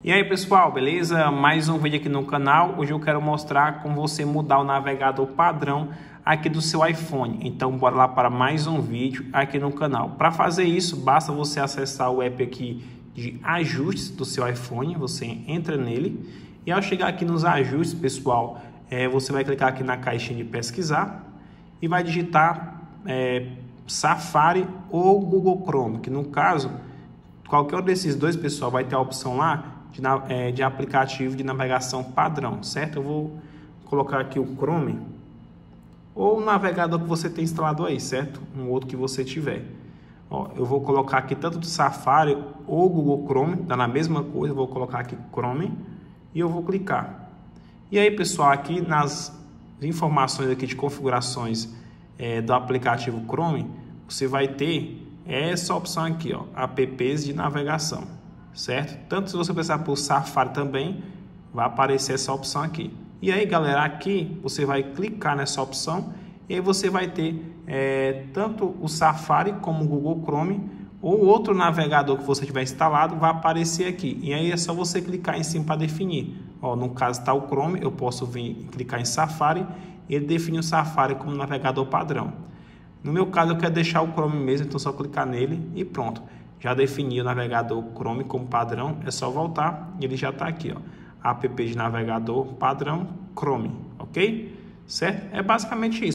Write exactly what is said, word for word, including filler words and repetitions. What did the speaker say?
E aí pessoal, beleza? Mais um vídeo aqui no canal. Hoje eu quero mostrar como você mudar o navegador padrão aqui do seu iPhone. Então bora lá para mais um vídeo aqui no canal. Para fazer isso, basta você acessar o app aqui de ajustes do seu iPhone. Você entra nele e ao chegar aqui nos ajustes, pessoal, é, você vai clicar aqui na caixinha de pesquisar e vai digitar é, Safari ou Google Chrome, que no caso, qualquer um desses dois, pessoal, vai ter a opção lá de, é, de aplicativo de navegação padrão, certo? Eu vou colocar aqui o Chrome ou o navegador que você tem instalado aí, certo? Um outro que você tiver. Ó, eu vou colocar aqui tanto do Safari ou Google Chrome, dá na mesma coisa, eu vou colocar aqui Chrome e eu vou clicar. E aí, pessoal, aqui nas informações aqui de configurações é, do aplicativo Chrome, você vai ter essa opção aqui, ó, apps de navegação, certo? Tanto se você pensar por Safari também, vai aparecer essa opção aqui. E aí, galera, aqui você vai clicar nessa opção e aí você vai ter é, tanto o Safari como o Google Chrome ou outro navegador que você tiver instalado, vai aparecer aqui. E aí é só você clicar em cima para definir. Ó, no caso está o Chrome, eu posso vir clicar em Safari e ele define o Safari como navegador padrão. No meu caso, eu quero deixar o Chrome mesmo, então é só clicar nele e pronto. Já defini o navegador Chrome como padrão, é só voltar e ele já está aqui, ó. App de navegador padrão Chrome, ok? Certo? É basicamente isso.